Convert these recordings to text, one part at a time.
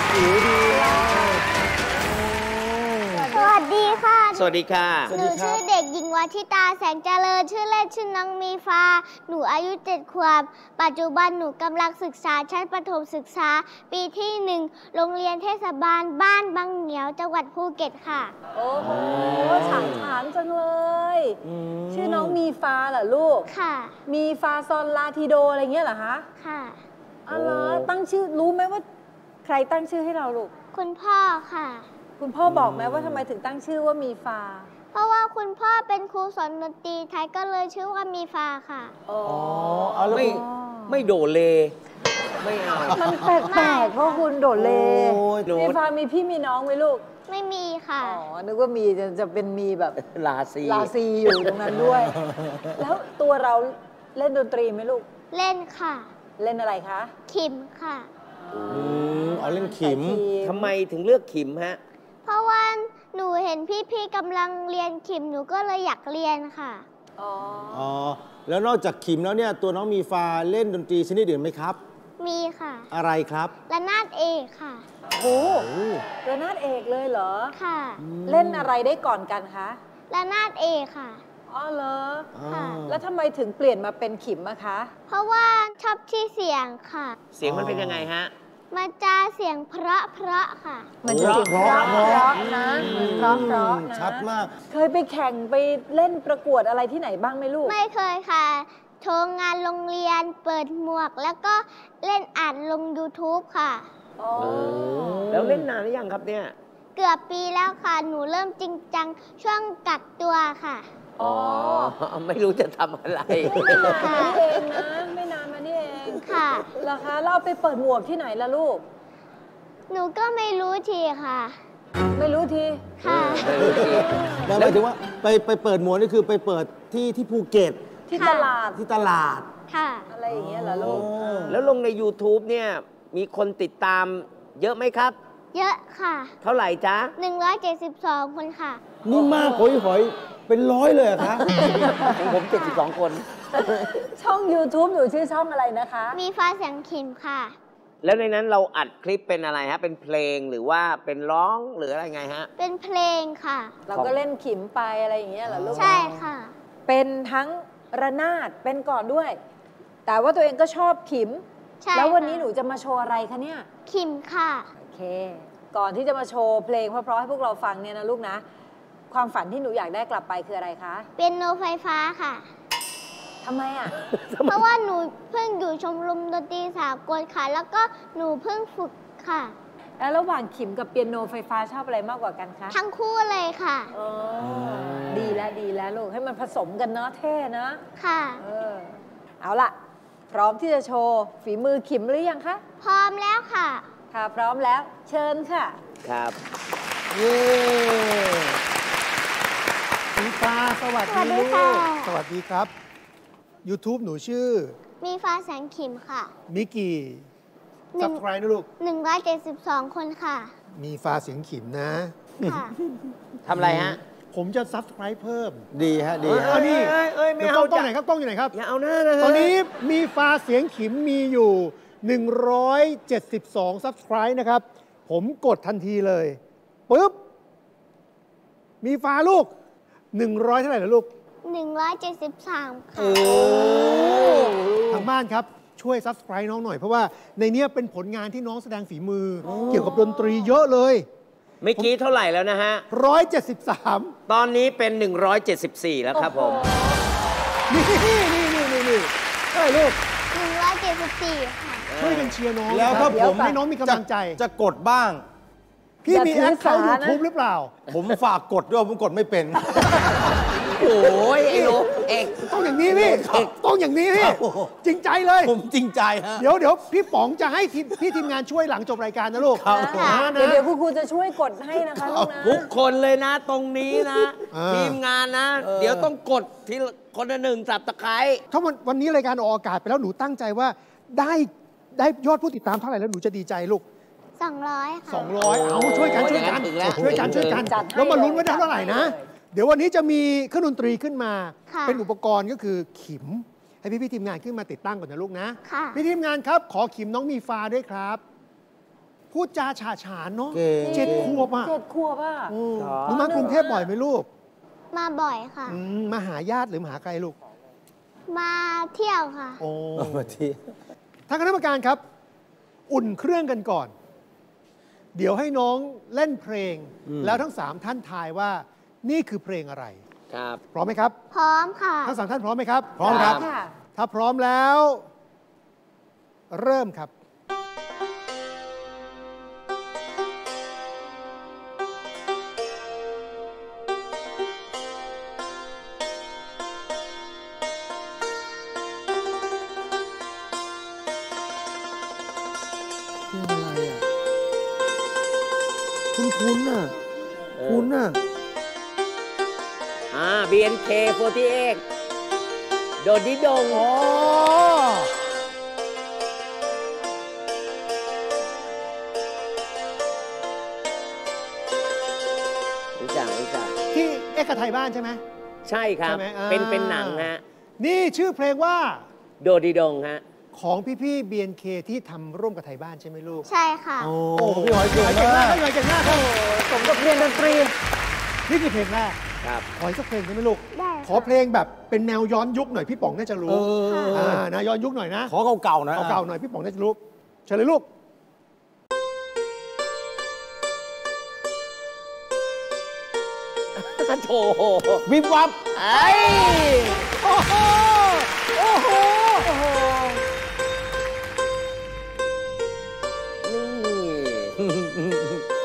ผิวดีสวัสดีค่ะสวัสดีค่ะหนูชื่อเด็กหญิงวัฒิตาแสงเจริญชื่อเล่นชื่อน้องมีฟ้าหนูอายุ7 ขวบปัจจุบันหนูกำลังศึกษาชั้นประถมศึกษาปีที่1โรงเรียนเทศบาลบ้านบางเหนียวจังหวัดภูเก็ตค่ะโอ้โหฉางฉานจังเลยชื่อน้องมีฟ้าเหรอลูกค่ะมีฟ้าซอนลาทีโดอะไรเงี้ยเหรอคะค่ะอะไรตั้งชื่อรู้ไหมว่าใครตั้งชื่อให้เราลูกคุณพ่อค่ะคุณพ่อบอกไหมว่าทำไมถึงตั้งชื่อว่ามีฟ้าเพราะว่าคุณพ่อเป็นครูสอนดนตรีไทยก็เลยชื่อว่ามีฟ้าค่ะอ๋อไม่โดเลไม่เอามันแปลกๆเพราะคุณโดดเลมีฟ้ามีพี่มีน้องไหมลูกไม่มีค่ะอ๋อนึกว่ามีจะเป็นมีแบบลาซีอยู่ตรงนั้นด้วยแล้วตัวเราเล่นดนตรีไหมลูกเล่นค่ะเล่นอะไรคะขิมค่ะเอาเล่นขิมทำไมถึงเลือกขิมฮะเพราะว่าหนูเห็นพี่ๆกำลังเรียนขิมหนูก็เลยอยากเรียนค่ะอ๋อแล้วนอกจากขิมแล้วเนี่ยตัวน้องมีฟ้าเล่นดนตรีชนิดอื่นไหมครับมีค่ะอะไรครับระนาดเอกค่ะโอ้ระนาดเอกเลยเหรอค่ะเล่นอะไรได้ก่อนกันคะระนาดเอกค่ะอ๋อเหรอค่ะแล้วทำไมถึงเปลี่ยนมาเป็นขิมอะคะเพราะว่าชอบที่เสียงค่ะเสียงมันเป็นยังไงฮะมันจะเสียงเพราะค่ะมันจะเสียงเพราะนะเพราะนะชัดมากเคยไปแข่งไปเล่นประกวดอะไรที่ไหนบ้างไหมลูกไม่เคยค่ะโชว์งานโรงเรียนเปิดหมวกแล้วก็เล่นอัดลง YouTube ค่ะแล้วเล่นนานหรือยังครับเนี่ยเกือบปีแล้วค่ะหนูเริ่มจริงจังช่วงกักตัวค่ะอ๋อไม่รู้จะทำอะไรไม่นานมานี่เองนะไม่นานมานี่เองค่ะเหรอคะเราไปเปิดหมวกที่ไหนล่ะลูกหนูก็ไม่รู้ทีค่ะไม่รู้ทีค่ะแล้วหมายถึงว่าไปเปิดหมวกนี่คือไปเปิดที่ภูเก็ตที่ตลาดค่ะอะไรอย่างเงี้ยเหรอลูกแล้วลงใน YouTube เนี่ยมีคนติดตามเยอะไหมครับเยอะค่ะเท่าไหร่จ๊ะ 172 คนค่ะนี่มากหอยเป็น100เลยคะของผม72 คนช่อง YouTube หนูชื่อช่องอะไรนะคะมีฟ้าเสียงขิมค่ะแล้วในนั้นเราอัดคลิปเป็นอะไรฮะเป็นเพลงหรือว่าเป็นร้องหรืออะไรไงฮะเป็นเพลงค่ะเราก็เล่นขิมไปอะไรอย่างเงี้ยเหรอลูกใช่ค่ะเป็นทั้งระนาดเป็นก่อนด้วยแต่ว่าตัวเองก็ชอบขิมแล้ววันนี้หนูจะมาโชว์อะไรคะเนี่ยขิมค่ะโอเคก่อนที่จะมาโชว์เพลงเพราะๆให้พวกเราฟังเนี่ยนะลูกนะความฝันที่หนูอยากได้กลับไปคืออะไรคะเปียโนไฟฟ้าค่ะทำไมอ่ะเพราะว่าหนูเพิ่งอยู่ชมรมดนตรีสากลค่ะแล้วก็หนูเพิ่งฝึกค่ะแล้วระหว่างขิมกับเปียโนไฟฟ้าชอบอะไรมากกว่ากันคะทั้งคู่เลยค่ะดีแล้วลูกให้มันผสมกันเนาะเท่นะค่ะเอาล่ะพร้อมที่จะโชว์ฝีมือขิมหรือยังคะพร้อมแล้วค่ะค่ะพร้อมแล้วเชิญค่ะครับเย้มีฟ้าสวัสดีค่ะสวัสดีครับ YouTube หนูชื่อมีฟ้าแสงขิมค่ะมีกี่ซับสไครบ์นะลูก 172 คนค่ะมีฟ้าเสียงขิมนะค่ะทำอะไรฮะผมจะซับสไครบ์เพิ่มดีฮะดีนี่ไม่เอากล้องไหนครับกล้องอยู่ไหนครับอย่าเอาหน้านะตอนนี้มีฟ้าเสียงขิมมีอยู่172 ซับสไครบ์นะครับผมกดทันทีเลยปึ๊บมีฟ้าลูก100เท่าไหร่ล่ะลูก 173 ค่ะทางบ้านครับช่วย Subscribe น้องหน่อยเพราะว่าในนี้เป็นผลงานที่น้องแสดงฝีมือเกี่ยวกับดนตรีเยอะเลยเมื่อกี้เท่าไหร่แล้วนะฮะ 173 ตอนนี้เป็น174แล้วครับผมนี่เฮ้ยลูก 174 ค่ะช่วยกันเชียร์น้องแล้วถ้าผมให้น้องมีกำลังใจจะกดบ้างพี่มีแอคเคาท์ YouTube หรือเปล่าผมฝากกดด้วยผมกดไม่เป็นโอ้ยไอ้ลูกเอกต้องอย่างนี้พี่ต้องอย่างนี้พี่จริงใจเลยผมจริงใจฮะเดี๋ยวพี่ป๋องจะให้ทีมงานช่วยหลังจบรายการนะลูกเดี๋ยวครูจะช่วยกดให้นะคะลูกนะทุกคนเลยนะตรงนี้นะทีมงานนะเดี๋ยวต้องกดทีคนละ1 สับตะไคร้ถ้าวันนี้รายการออกอากาศไปแล้วหนูตั้งใจว่าได้ยอดผู้ติดตามเท่าไหร่แล้วหนูจะดีใจลูก 200 ค่ะ 200เอาช่วยกันแล้วมาลุ้นว่าได้เท่าไหร่นะเดี๋ยววันนี้จะมีเครื่องดนตรีขึ้นมาเป็นอุปกรณ์ก็คือขิมให้พี่ทีมงานขึ้นมาติดตั้งก่อนนะลูกนะพี่ทีมงานครับขอขิมน้องมีฟ้าด้วยครับพูดจาฉาฉานเนาะเก่ง 7 ขวบอ่ะ 7 ขวบอ่ะโอ้หนูมากรุงเทพบ่อยไหมลูกมาบ่อยค่ะมาหาญาติหรือมาหาใครลูกมาเที่ยวค่ะโอ้มาที่ท่านคณะกรรมการครับ อุ่นเครื่องกันก่อน เดี๋ยวให้น้องเล่นเพลง แล้วทั้ง 3 ท่านทายว่านี่คือเพลงอะไรครับพร้อมไหมครับพร้อมค่ะทั้ง 3 ท่านพร้อมไหมครับ พร้อมครับค่ะถ้าพร้อมแล้ว เริ่มครับ เพลงอะไรอ่ะ คุ้นๆน่ะ คุ้นน่ะ BNK48 โดดดิดงอ๋อรู้จักที่เอกไทยบ้านใช่ไหมใช่ครับใช่ไหมอ่าเป็นหนังฮะนี่ชื่อเพลงว่าโดดดิดงฮะของพี่ๆ BNK ที่ทำร่วมกับไทยบ้านใช่ไหมลูกใช่ค่ะโอ้พี่หอยเก่งมากพี่หอยเก่งมากครับสมกับเรียนดนตรีนี่คือเพลงแรกครับขออีกสักเพลงได้ไหมลูกได้ขอเพลงแบบเป็นแนวย้อนยุคหน่อยพี่ป๋องน่าจะรู้นะย้อนยุคหน่อยนะขอเก่าๆนะเก่าๆหน่อยพี่ป๋องน่าจะรู้เชิญเลยลูกโถวิบวับไอ้โอ้โห โอ้โหนี่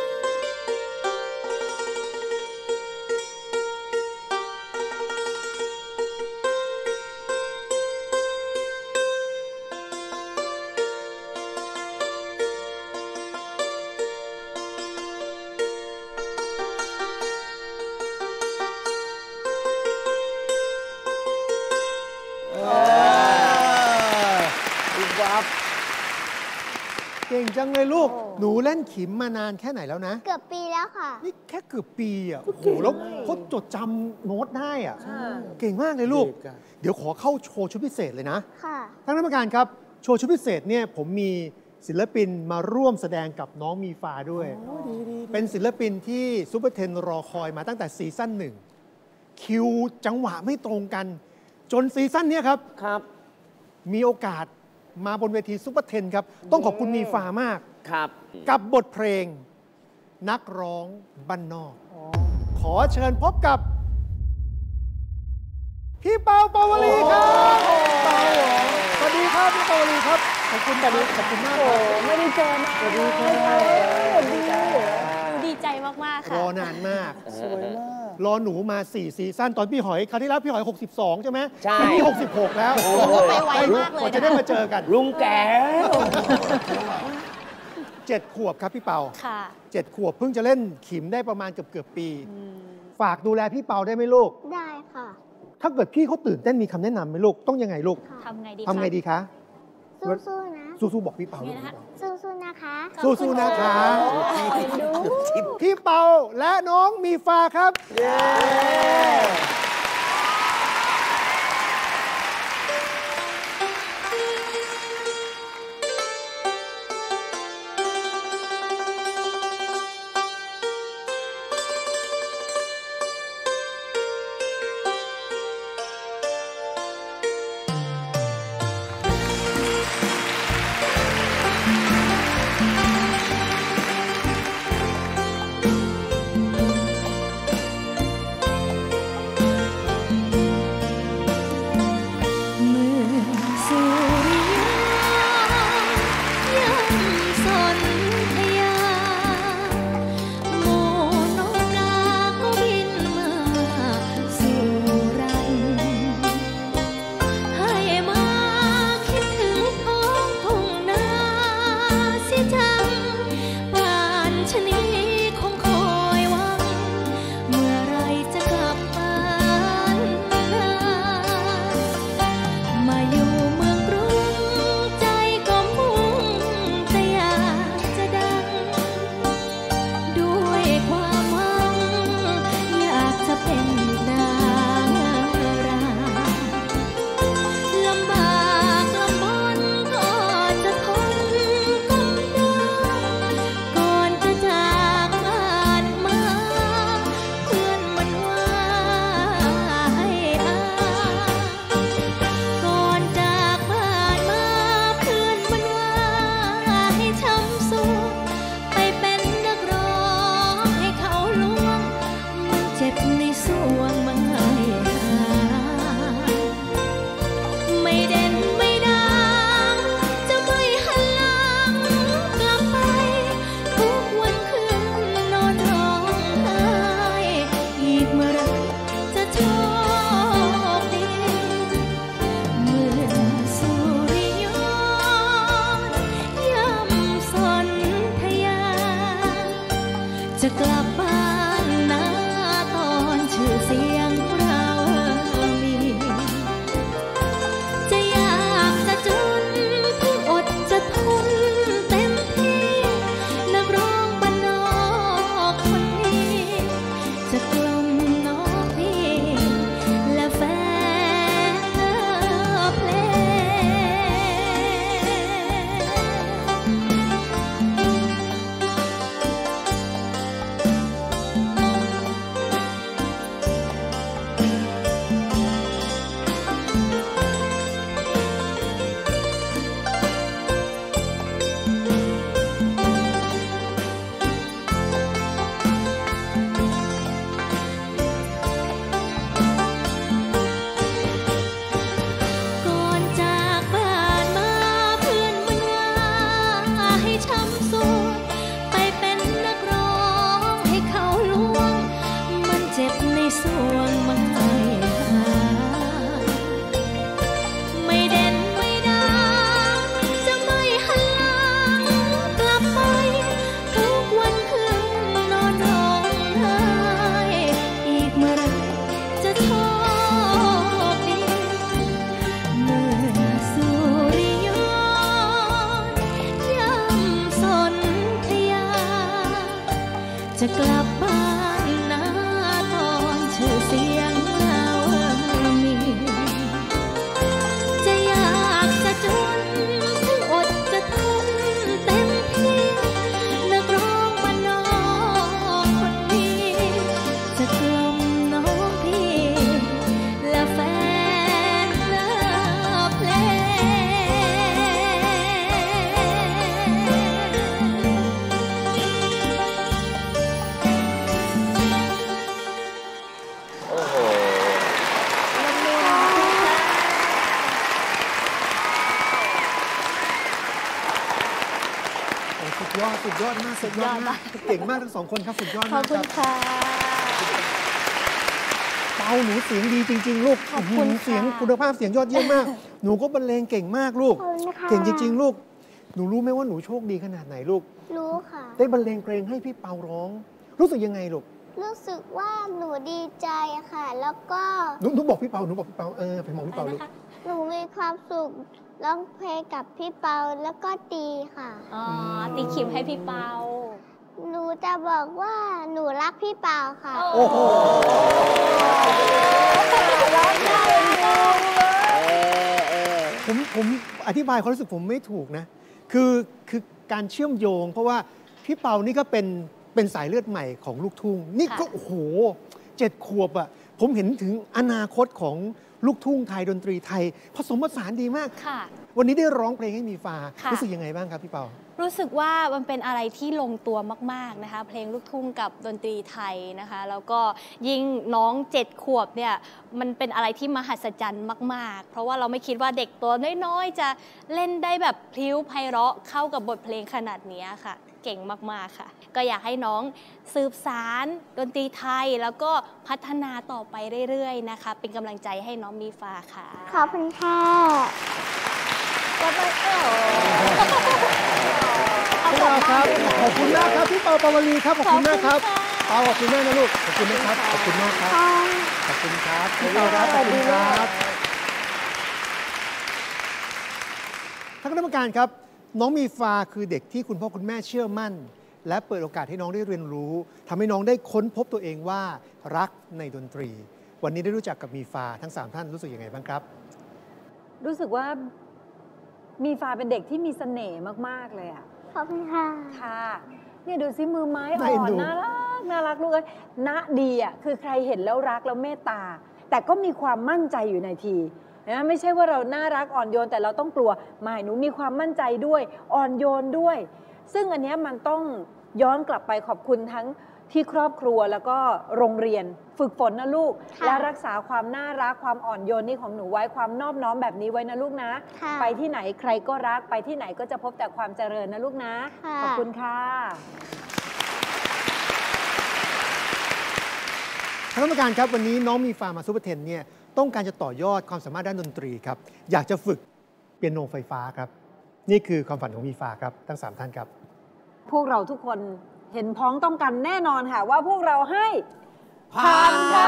วิบวับเก่งจังเลยลูก หนูเล่นขิมมานานแค่ไหนแล้วนะเกือบปีแล้วค่ะนี่แค่เกือบปีอ่ะ โอ้โห แล้วเขาจดจำโน้ตได้อ่ะ เก่งมากเลยลูก เดี๋ยวขอเข้าโชว์ชุดพิเศษเลยนะค่ะท่านคณะกรรมการครับ โชว์ชุดพิเศษเนี่ยผมมีศิลปินมาร่วมแสดงกับน้องมีฟ้าด้วย เป็นศิลปินที่ซูเปอร์เทนรอคอยมาตั้งแต่ซีซั่นหนึ่งคิวจังหวะไม่ตรงกัน จนซีซั่นเนี้ยครับครับมีโอกาสมาบนเวทีซูเปอร์เทนครับ ต้องขอบคุณมีฟ้ามากครับกับบทเพลงนักร้องบ้านนอก ขอเชิญพบกับ พี่เปาปาวลีครับเปาเหรอสวัสดีครับพี่ปาวลีครับ ขอบคุณขอบคุณมากครับไม่ได้เจอมาสวัสดีครับดีใจมาก ๆรค่ะอนานมากสวยมากรอหนูมา 4 ซีซั่นตอนพี่หอยคราวที่แล้วพี่หอย 62 ใช่ไหมใช่ปีนี้66 แล้วไปไวมากเลยกว่าจะได้มาเจอกันลุงแก่ 7 ขวบครับพี่เปาค่ะ 7 ขวบเพิ่งจะเล่นขิมได้ประมาณเกือบปี ฝากดูแลพี่เปาได้ไหมลูกได้ค่ะถ้าเกิดพี่เขาตื่นเต้นมีคำแนะนำไหมลูก ต้องยังไงลูกทำไงดีทำไงดีคะสู้ๆนะสู้ๆบอกพี่เปาลูกสู้ๆนะคะสู้ๆนะคะ พี่เปาและน้องมีฟ้าครับเย้จะกลับบ้านนาตอนชื่อเสียงเรามีจะอยากจะจนถึงอดจะทนเต็มที่นักร้องบ้านนอกคนนี้จะกล่อมน้องพี่และแฟนเพลงสุดยอดมากสุดยอดมากเก่งมากทั้งสองคนครับสุดยอดขอบมากคุคณรับค่ะเปาหนูเสียงดีจริง ๆ ลูกขอบคุณเสียงค่ะคุณภาพเสียงยอดเยี่ยมมาก หนูก็บรรเลงเก่งมากลูกขอบคุณค่ะเก่งจริง ๆ ลูก หนูรู้ไหมว่าหนูโชคดีขนาดไหนลูกรู้ค่ะได้บรรเลงเพลงให้พี่เปาร้อง รู้สึกยังไงลูกรู้สึกว่าหนูดีใจค่ะ แล้วก็หนูบอกพี่เปาไปมองพี่เปาลูกหนูมีความสุขร้องเพลงกับพี่เปาแล้วก็ตีค่ะอ๋อ ตีขิมให้พี่เปาหนูจะบอกว่าหนูรักพี่เปาค่ะโอ้โหผมอธิบายความรู้สึกผมไม่ถูกนะ คือการเชื่อมโยง เพราะว่าพี่เปานี่ก็เป็นสายเลือดใหม่ของลูกทุ่ง นี่ก็ค่ะโอ้โห7 ขวบอะผมเห็นถึงอนาคตของลูกทุ่งไทยดนตรีไทย ผสมผสานดีมากค่ะวันนี้ได้ร้องเพลงให้มีฟ้าค่ะรู้สึกยังไงบ้างครับพี่เปารู้สึกว่ามันเป็นอะไรที่ลงตัวมากๆนะคะ เพลงลูกทุ่งกับดนตรีไทยนะคะ แล้วก็ยิ่งน้อง7 ขวบเนี่ยมันเป็นอะไรที่มหัศจรรย์มากๆ เพราะว่าเราไม่คิดว่าเด็กตัวน้อยๆจะเล่นได้แบบพลิ้วไพเราะเข้ากับบทเพลงขนาดนี้ค่ะ เก่งมากๆค่ะ ก็อยากให้น้องสืบสารดนตรีไทยแล้วก็พัฒนาต่อไปเรื่อยๆนะคะ เป็นกำลังใจให้น้องมีฟ้าค่ะขอบคุณค่ะก็ไม่เออพี่เปาครับ ขอบคุณมากครับพี่เปาปาวลีครับ ขอบคุณมากครับเปาขอบคุณมากนะลูก ขอบคุณนะครับ ขอบคุณมากครับ ขอบคุณครับพี่เปาครับ ขอบคุณครับท่านคณะกรรมการครับ น้องมีฟ้าคือเด็กที่คุณพ่อคุณแม่เชื่อมั่น และเปิดโอกาสให้น้องได้เรียนรู้ทำให้น้องได้ค้นพบตัวเองว่ารักในดนตรี วันนี้ได้รู้จักกับมีฟ้าทั้ง3ท่านรู้สึกยังไงบ้างครับรู้สึกว่ามีฟ้าเป็นเด็กที่มีเสน่ห์มาก ๆ เลยอ่ะขอบคุณค่ะค่ะเนี่ยดูซิมือไม้น่าอ่เอ็นอนดูน่ารักลูกเอ้ยณดีอ่ะคือใครเห็นแล้วรักแล้วเมตตา แต่ก็มีความมั่นใจอยู่ในทีนะไม่ใช่ว่าเราน่ารักอ่อนโยนแต่เราต้องกลัวไม่หนูมีความมั่นใจด้วยอ่อนโยนด้วย ซึ่งอันเนี้ยมันต้องย้อนกลับไปขอบคุณทั้งที่ครอบครัวแล้วก็โรงเรียนฝึกฝนนะลูกค่ะและรักษาความน่ารักความอ่อนโยนนี่ของหนูไว้ความนอบน้อมแบบนี้ไว้นะลูกนะค่ะไปที่ไหนใครก็รักไปที่ไหนก็จะพบแต่ความเจริญนะลูกนะค่ะขอบคุณค่ะท่านกรรมการครับวันนี้น้องมีฟ้ามาซูเปอร์เทนเนี่ยต้องการจะต่อยอดความสามารถด้านดนตรีครับอยากจะฝึกเปียโนไฟฟ้าครับนี่คือความฝันของมีฟ้าครับทั้ง3ท่านครับพวกเราทุกคนเห็นพ้องต้องกันแน่นอนค่ะว่าพวกเราให้ผ่านครับ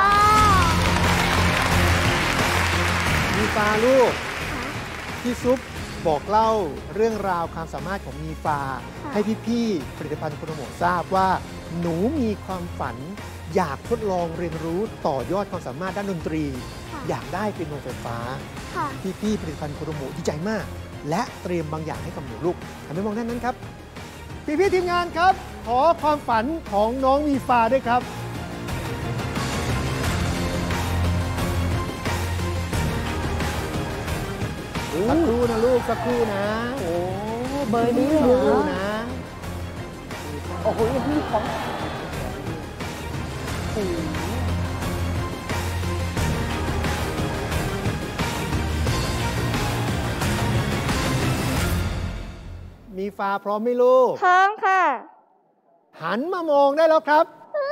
มีฟ้าลูกพี่ซุปบอกเล่าเรื่องราวความสามารถของมีฟ้าให้พี่ๆผลิตภัณฑ์โคโนโมะทราบว่าหนูมีความฝันอยากทดลองเรียนรู้ต่อยอดความสามารถด้านดนตรีค่ะอยากได้เป็นโนไฟฟ้าค่ะพี่ๆผลิตภัณฑ์โคโนโมะดีใจมาก และเตรียมบางอย่างให้กับหนูลูกหันไปมองด้านนั้นครับพี่ๆทีมงานครับ ขอความฝันของน้องมีฟ้าด้วยครับสักครู่นะลูกสักครู่นะ โอ้เบอร์นี้เลยนะโอ้โหยังมีของมีฟ้าพร้อมไหมลูกพร้อมค่ะหันมามองได้แล้วครับ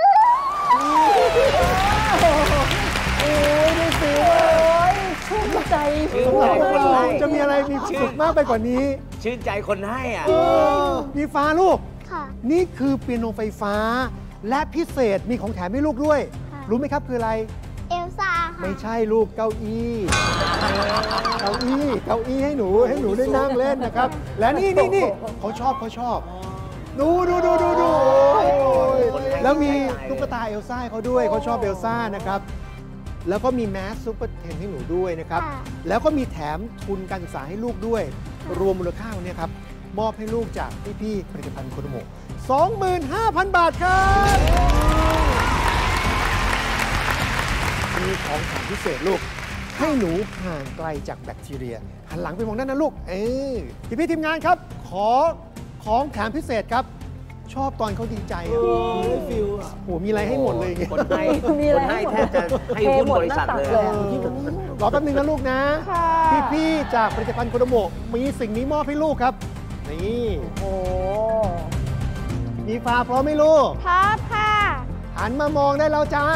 ชื่นใจชื่นใจคนให้จะมีอะไรมีสุขมากไปกว่านี้ชื่นใจคนให้อ่ะมีฟ้าลูกค่ะนี่คือเปียโนไฟฟ้า และพิเศษมีของแถมให้ลูกด้วยค่ะรู้ไหมครับคืออะไรเอลซ่าค่ะไม่ใช่ลูกเก้าอี้เก้าอี้ให้หนูได้นั่งเล่นนะครับ และนี่เขาชอบดูโอ้ยคนไทยแล้วมีใจร้ายตุ๊กตาเอลซ่าให้เขาด้วยเขาชอบเอลซ่านะครับ แล้วก็มีแมสซูเปอร์เทนให้หนูด้วยนะครับค่ะแล้วก็มีแถมทุนการศึกษาให้ลูกด้วย รวมมูลค่าเนี่ยครับ มอบให้ลูกจากพี่ๆผลิตภัณฑ์โคโดโม 25,000 บาทครับ มีของขวัญพิเศษลูก ให้หนูห่างไกลจากแบคทีเรีย หันหลังไปมองด้านนั้นลูก พี่ๆทีมงานครับ ขอของแถมพิเศษครับ ชอบตอนเขาดีใจอะฟิลอะโอ้โหมีอะไรให้หมดเลยคนให้มีคอะไรนให้ให้หมดแทบจะให้หุ้นบริษัทเลยเทหมดหน้าตักเลยอะรอแป๊บนึงนะลูกนะค่ะพี่ๆจากผลิตภัณฑ์โคโดโมมีสิ่งนี้มอบให้ลูกครับ นี่โอ้มีฟ้าพร้อมไหมลูกพร้อมค่ะหันมามองได้แล้วจ้า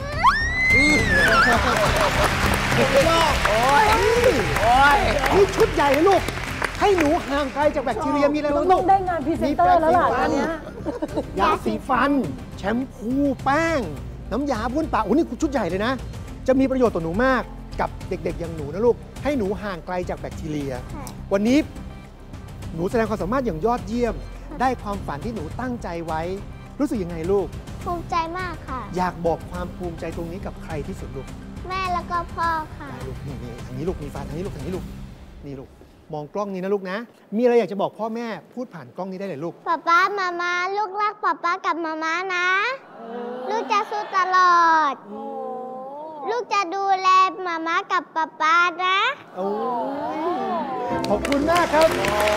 โอ้ยนี่ชุดใหญ่เลยลูก ให้หนูห่างไกลจากแบคทีเรียมีอะไรหนูบ้างต้ลูองกได้งานพรีเซนเตอร์แล้วล่ะมีแปรงสีฟันอันเนี้ยยาสีฟัน แชมพูแป้ง น้ำยาบ้วนปากโอ้นี่ชุดใหญ่เลยนะ จะมีประโยชน์ต่อหนูมากกับเด็กๆอย่างหนูนะลูก ให้หนูห่างไกลจากแบคทีเรียค่ะวันนี้หนูแสดงความสามารถอย่างยอดเยี่ยม ได้ความฝันที่หนูตั้งใจไว้ รู้สึกยังไงลูกภูมิใจมากค่ะอยากบอกความภูมิใจตรงนี้กับใครที่สุดลูกแม่แล้วก็พ่อค่ะได้ลูกนี่ทางนี้ลูกมีฟ้าทางนี้ลูกทางนี้ลูกนี่ลูกมองกล้องนี้นะลูกนะ มีอะไรอยากจะบอกพ่อแม่พูดผ่านกล้องนี้ได้เลยลูกป๊าป๊ามามาลูกรักป๊าป๊ากับมาม่านะ ลูกจะสู้ตลอด ลูกจะดูแลมาม่ากับป๊าป๊านะโอ้ขอบคุณมากครับ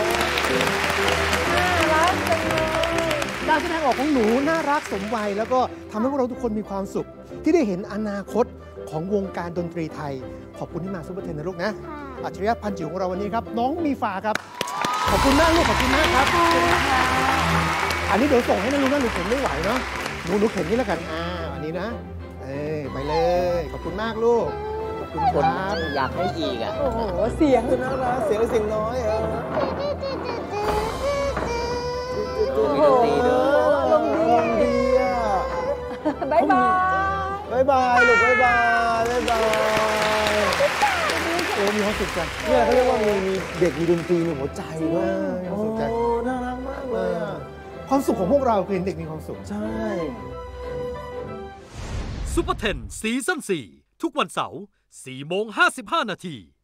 การแสดงออกของหนูน่ารักสมวัยแล้วก็ทำให้พวกเราทุกคนมีความสุข ที่ได้เห็นอนาคตของวงการดนตรีไทย ขอบคุณที่มาซุปเปอร์เทนนะลูกนะค่ะอัจฉริยะพันจิ๋วของเราวันนี้ครับ น้องมีฟ้าครับ ขอบคุณมากลูกขอบคุณมากครับ อันนี้เดี๋ยวส่งให้นะลูกนะหนูเข็นไม่ไหวเนาะหนูเข็นนี่แล้วกันอันนี้นะไปเลย ขอบคุณมากลูกขอบคุณคคน รับอยากให้อีกอ่ะโอ้โห เสียงน่ารักเสียงน้อยโอ้โหมีดนตรีด้วยลมดีอ่ะบ๊ายบายบ๊ายบายลูกบ๊ายบายบ๊ายบายโอ้มีความสุขจังเนี่ยเขาเรียกว่ามีเด็กมีดนตรีในหัวใจด้วยมีความสุขจังโอ้น่ารักมากเลยอ่ะความสุขของพวกเราคือเห็นเด็กมีความสุขใช่ซุปเปอร์เทนซีซั่น4ทุกวันเสาร์4:55 นาที